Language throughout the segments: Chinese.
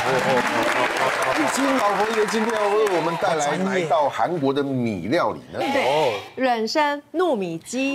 金老佛爷今天要为我们带来哪一道韩国的米料理呢？ 对，人参糯米鸡，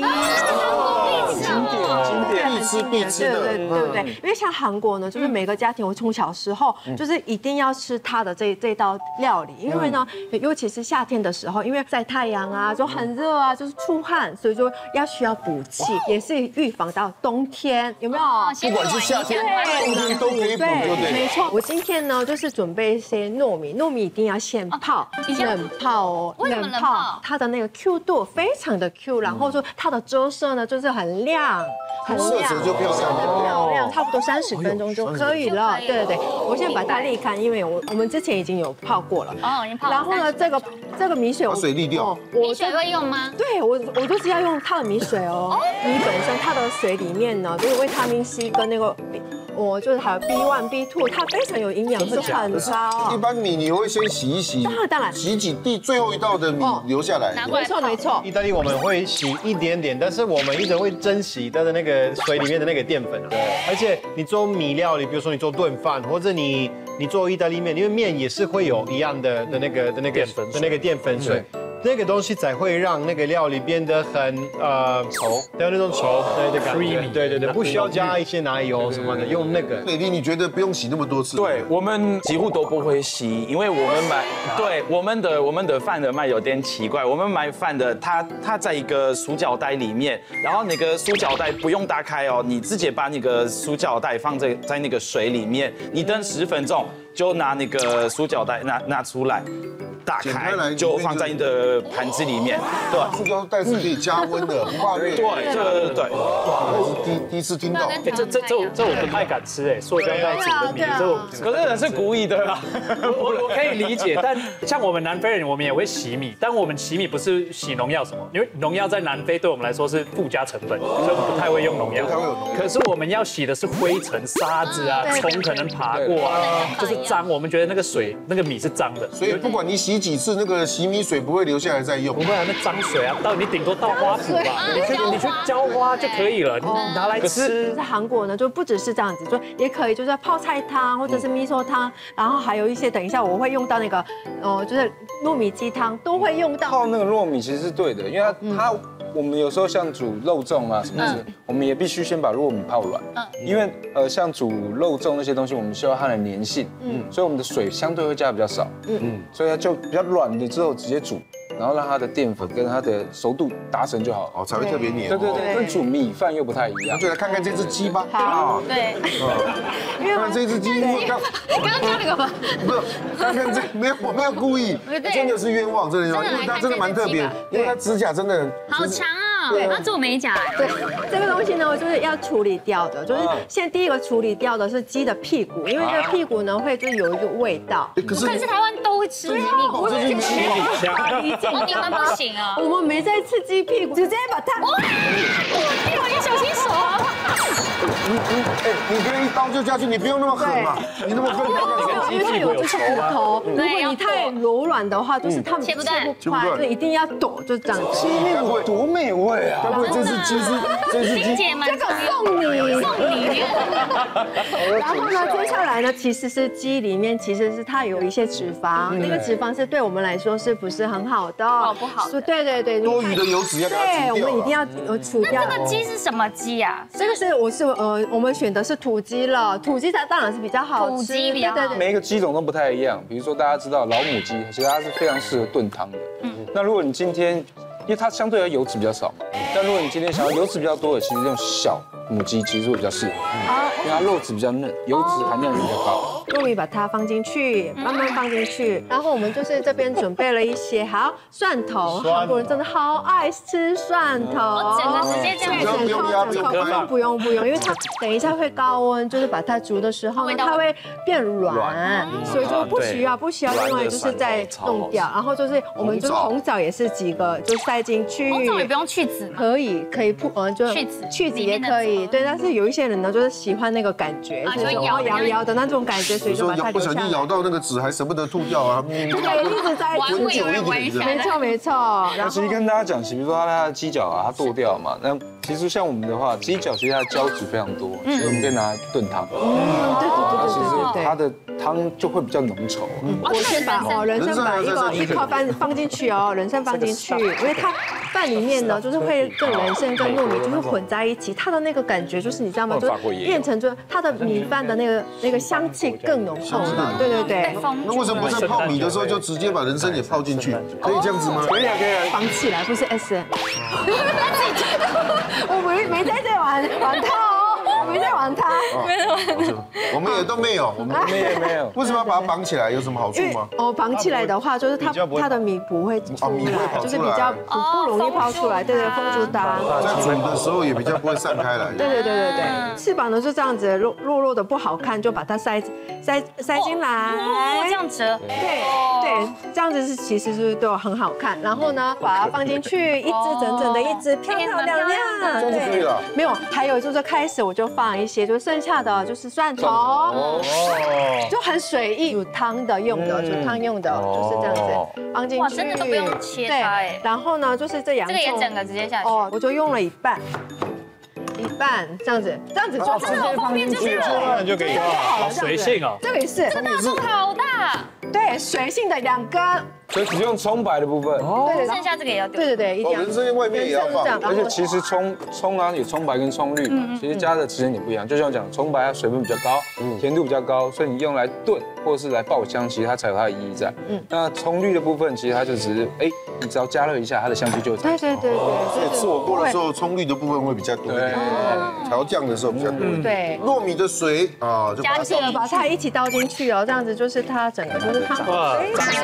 经典必吃的， 对。因为像韩国呢，就是每个家庭，我从小时候就是一定要吃它的这道料理，因为呢，尤其是夏天的时候，因为晒太阳啊，就很热啊，就是出汗，所以说需要补气，也是预防到冬天，有没有？ 不管是夏天、冬天都可以补，对， 没错。我今天呢，就是准备一些糯米一定要先泡，冷泡哦，冷泡，它的那个 Q 度非常的 Q， 然后说它的遮色呢就是很亮， 色泽就漂亮， 差不多30分钟就可以了。对，我先把它沥干，因为我们之前已经有泡过了。 哦，已经泡了。 然后呢，这个米水， 把水沥掉。 米水会用吗？ 对，我就是要用它的米水哦。米本身它的水里面呢，就是维他命 C 跟那个。就是还有 B1、B2， 它非常有营养，是很高。 一般米你会先洗一洗， 当然洗几滴，最后一道的米留下来。 没错。 意大利我们会洗一点点，但是我们一直会珍惜它的那个水里面的那个淀粉啊。对。而且你做米料理，比如说你做炖饭，或者你做意大利面，因为面也是会有一样的那个淀粉水。那个东西才会让那个料理变得很稠，还有那种稠的感觉。对，不需要加一些奶油什么的，用那个。 美丽，你觉得不用洗那么多次？ 对，我们几乎都不会洗，因为我们我们的饭的卖有点奇怪，我们买饭的它在一个塑胶袋里面，然后那个塑胶袋不用打开哦，你直接把那个塑胶袋放在那个水里面，你等10分钟。就拿那个塑胶袋拿出来，打开就放在你的盘子里面。对， 塑胶袋是可以加温的，不怕热。 对。 哇，我是第一次听到。 这我不太敢吃哎，塑胶袋煮的米， 可是人是故意的啦。 我可以理解，但像我们南非人，我们也会洗米，但我们洗米不是洗农药什么，因为农药在南非对我们来说是附加成分，所以我们不太会用农药。可是我们要洗的是灰尘、沙子啊，虫可能爬过啊，就是脏，我们觉得那个水、那个米是脏的， 所以不管你洗几次，那个洗米水不会留下来再用。 不会啊，那脏水啊，你顶多倒花圃吧，你去浇花就可以了，你拿来吃。 在韩国呢，就不只是这样子，就也可以就是泡菜汤或者是米索汤，然后还有一些等一下我会用到那个就是糯米鸡汤都会用到。 泡那个糯米其实是对的，因为我们有时候像煮肉粽啊什么的，我们也必须先把糯米泡软。因为像煮肉粽那些东西，我们需要它的粘性，所以我们的水相对会加比较少，所以它就比较软了之后直接煮，然后让它的淀粉跟它的熟度达成就好， 哦，才会特别黏。 对，跟煮米饭又不太一样。 就来看看这只鸡吧。 好，对。 看看这只鸡， 你刚刚叫那个吗？ 不是，看看我没有故意，真的是冤枉，真的冤枉，因为它真的蛮特别，因为它指甲真的好长啊，它做美甲。 对，这个东西呢，就是要处理掉的，就是先第一个处理掉的是鸡的屁股，因为这个屁股呢会就有一个味道。 可是台湾都会吃鸡屁股， 这是你们不行啊。 我们没在吃鸡屁股，直接把它。 你小心手啊！ 你可以一刀就下去，你不用那么狠嘛，你那么狠因为它有就是骨头，如果你太柔软的话，就是它们切不快，所以一定要剁，就这样。 鸡屁股多美味啊！ 该不会这只鸡？ 这个送你。然后呢，接下来呢，其实是鸡里面其实是它有一些脂肪，那个脂肪是对我们来说是不是很好的？ 不好。 对， 多余的油脂要给它对， 除掉。 我们一定要除掉。 那这个鸡是什么鸡啊？ 这个是我们选的是土鸡了，土鸡它当然是比较好吃。 土鸡比较好。 每一个鸡种都不太一样，比如说大家知道老母鸡，其实它是非常适合炖汤的。那如果你今天，因为它相对而油脂比较少嘛，但如果你今天想要油脂比较多的，其实用小母鸡其实会比较适合，因为它肉质比较嫩，油脂含量也比较高。 糯米把它放进去，慢慢放进去，然后我们就是这边准备了一些蒜头，韩国人真的好爱吃蒜头， 整个直接这样不用，因为它等一下会高温，就是把它煮的时候呢，它会变软，所以就不需要另外就是再弄掉，然后就是我们就是红枣也是几个就塞进去， 红枣也不用去籽吗？ 可以就去籽也可以，对，但是有一些人呢就是喜欢那个感觉，就是摇的那种感觉。 所以就把它不小心咬到那个纸，还舍不得吐掉啊。 对，一直在滚久一点， 没错没错。 那其实跟大家讲，比如说它的鸡脚啊，它剁掉嘛，那其实像我们的话，鸡脚其实它的胶质非常多，所以我们可以拿来炖汤。对，它的汤就会比较浓稠。 我先把人参把一块饭放进去哦，人参放进去，因为它饭里面呢，就是会跟人参跟糯米就是混在一起，它的那个感觉就是你知道吗？就是变成就它的米饭的那个香气更浓厚了。对。 那为什么不在泡米的时候就直接把人参也泡进去？可以这样子吗？ 可以啊。 绑起来不是 SM。我没在这玩它哦，我没在玩它。 我们也都没有， 没有。 为什么要把它绑起来？有什么好处吗？ 绑起来的话，就是它的米不会出来，就是比较不容易泡出来。对，风就大。 在煮的时候也比较不会散开来。 对。翅膀呢就这样子弱的不好看，就把它塞进来。 这样折。 对，这样子其实是都很好看。然后呢，把它放进去，一只整整的一只，漂亮。 这样就可以了。 没有，还有就是开始我就放一些，就剩下的就是蒜头，就很随意，煮汤的用的，就是这样子放进去。 哇，真的都不用切它哎。 然后呢，就是这洋葱， 这个也整个直接下去。 我就用了一半这样子就直接放进去了，就可以好随性哦。 这个也是， 这个大葱好大。 对，随性的2根。 所以只用葱白的部分， 对， 剩下这个也要丢。 对，一定要。 人参外面也要放。 而且其实葱啊有葱白跟葱绿嘛，其实加的时间点不一样。就像我讲，葱白它水分比较高，甜度比较高，所以你用来炖或者是来爆香，其实它才有它的意义在。那葱绿的部分，其实它就只是你只要加热一下，它的香气就会产生。 对。 所以吃火锅的时候，葱绿的部分会比较多一点，调酱的时候比较多。对，糯米的水就把它一起倒进去哦，这样子就是它整个就是汤。 哇，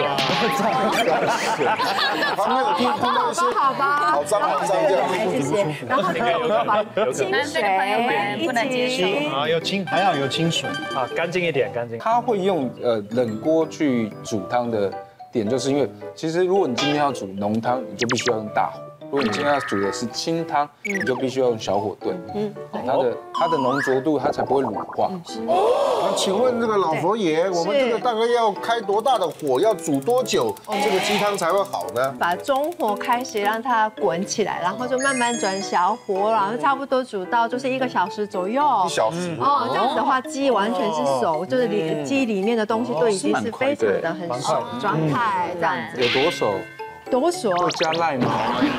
旁边有听到一些好吧， 好脏这样。 谢谢。然后就把清水一起有清，还好有清水啊，干净一点。 它会用冷锅去煮汤的点，就是因为其实如果你今天要煮浓汤，你就必须要用大火。如果你今天要煮的是清汤，你就必须要用小火炖，它的浓浊度它才不会乳化。 那请问这个老佛爷，我们这个大概要开多大的火，要煮多久，这个鸡汤才会好呢？ 把中火开始让它滚起来，然后就慢慢转小火，然后差不多煮到就是1个小时左右。 1小时这样子的话，鸡完全是熟，就是鸡里面的东西都已经是非常的很熟的状态，这样子。 有多熟？ 多熟？ 要加赖吗？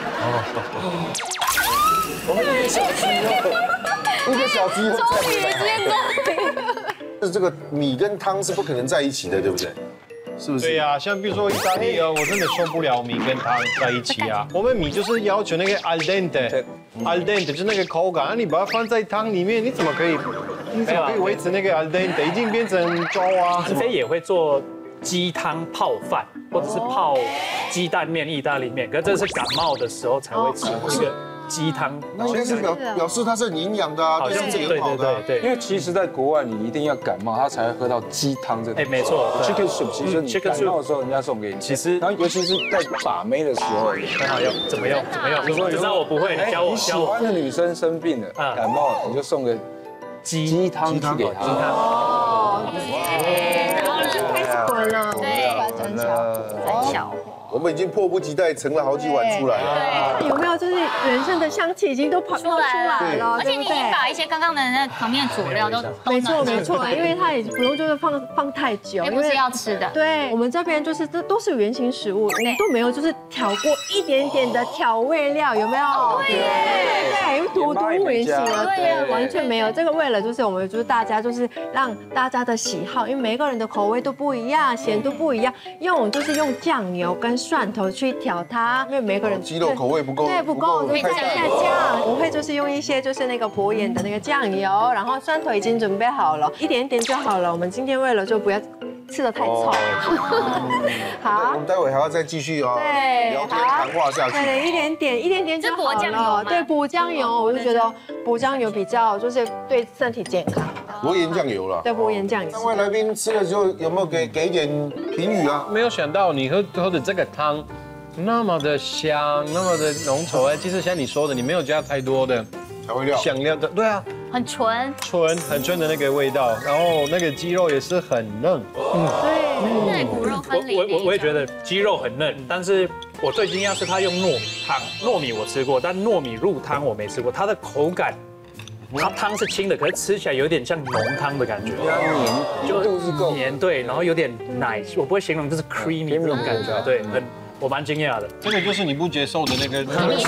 我们1个小时以后，1个小时以后再回来。这个米跟汤是不可能在一起的，对不对？是不是？ 对呀，像比如说意大利我真的受不了米跟汤在一起啊。我们米就是要求那个 al dente 就是那个口感，那你把它放在汤里面，你怎么可以维持那个 al dente？ 已经变成粥啊。 南非也会做鸡汤泡饭，或者是泡鸡蛋面、意大利面，可是这是感冒的时候才会吃这个鸡汤。 那应该是表示它是很营养的啊，对身体很好的。 对， 因为其实在国外你一定要感冒，他才会喝到鸡汤这个。 没错 ，chicken soup 其实你感冒的时候人家送给你， 其实然后尤其是在把妹的时候， 很好用。怎么用？你知道我不会，你教我。 你喜欢的女生生病了，感冒了，你就送个鸡汤去给她。 对， 转小。 我们已经迫不及待盛了好几碗出来了。 对，有没有就是人参的香气已经都跑出来了？ 而且你已经把一些刚刚的那旁边的佐料都没错，因为它也不用就是放太久， 因为是要吃的。 对，我们这边就是这都是原型食物，都没有就是调过一点点的调味料，有没有？对，因为都原型了，对，完全没有。这个为了就是我们就是大家就是让大家的喜好，因为每个人的口味都不一样，咸度不一样，用酱油跟蒜头去调它，因为每个人鸡肉口味不够， 对不够，就再加酱。我会就是用一些就是那个博眼的那个酱油，然后蒜头已经准备好了，一点点就好了。我们今天为了就不要吃得太臭。好， 我们待会还要再继续哦， 对， 聊天谈话下去。 对，一点点就好了。对，补酱油，我就觉得补酱油比较就是对身体健康。 博眼酱油了， 对，博眼酱油。 三位来宾吃了之后有没有给一点评语啊？ 没有想到你喝的这个汤那么的香，那么的浓稠。其实像你说的，你没有加太多的调味料、 香料的，对啊， 很纯， 很纯的那个味道，然后那个鸡肉也是很嫩。 对，骨肉分离。 我也觉得鸡肉很嫩，但是我最惊讶是它用糯米汤，糯米我吃过，但糯米入汤我没吃过，它的口感。它汤是清的，可是吃起来有点像浓汤的感觉， 黏度是够黏，对，然后有点奶，我不会形容，就是 creamy 那种感觉，对，我蛮惊讶的。 这个就是你不接受的那个。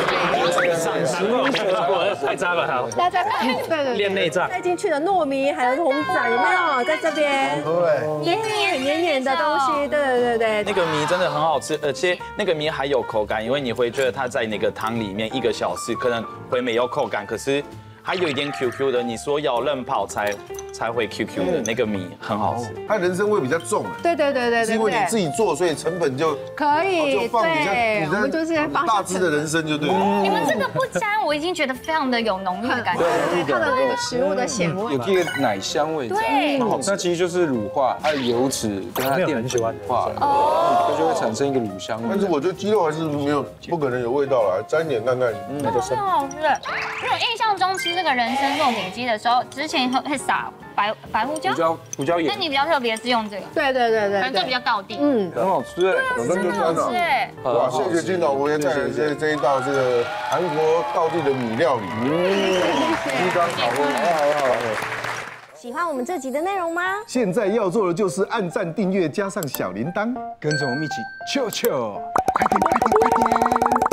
太渣了，好。 大家看，对， 练内脏塞进去的糯米还有红枣有没有在这边？ 对， 黏黏的东西，对。 那个米真的很好吃，而且那个米还有口感，因为你会觉得它在那个汤里面1个小时可能会没有口感，可是。还有一点 QQ 的，你说要冷泡才会 QQ 的那个米很好吃。 它人参味比较重， 对， 是因为你自己做，所以成本就可以， 就放比较， 我们就是大只的人参就对了。 你们这个不沾，我已经觉得非常的有浓郁的感觉， 它的那个食物的咸味， 有这个奶香味在。 对， 那其实就是乳化，它的油脂跟它淀粉化了，它就会产生一个乳香味。 但是我觉得鸡肉还是没有，不可能有味道了，沾一点看看。 真的很好吃。因为我印象中吃这个人参糯米鸡的时候，之前会撒白胡椒、 胡椒盐。 但你比较特别是用这个， 对， 可能这比较道地。 很好吃哎， 有跟就沾了。哇，谢谢金老伯爷带来这一道这个韩国道地的米料理。鸡汤好喝，好。 喜欢我们这集的内容吗？ 现在要做的就是按赞、订阅，加上小铃铛， 跟着我们一起啾啾，快点！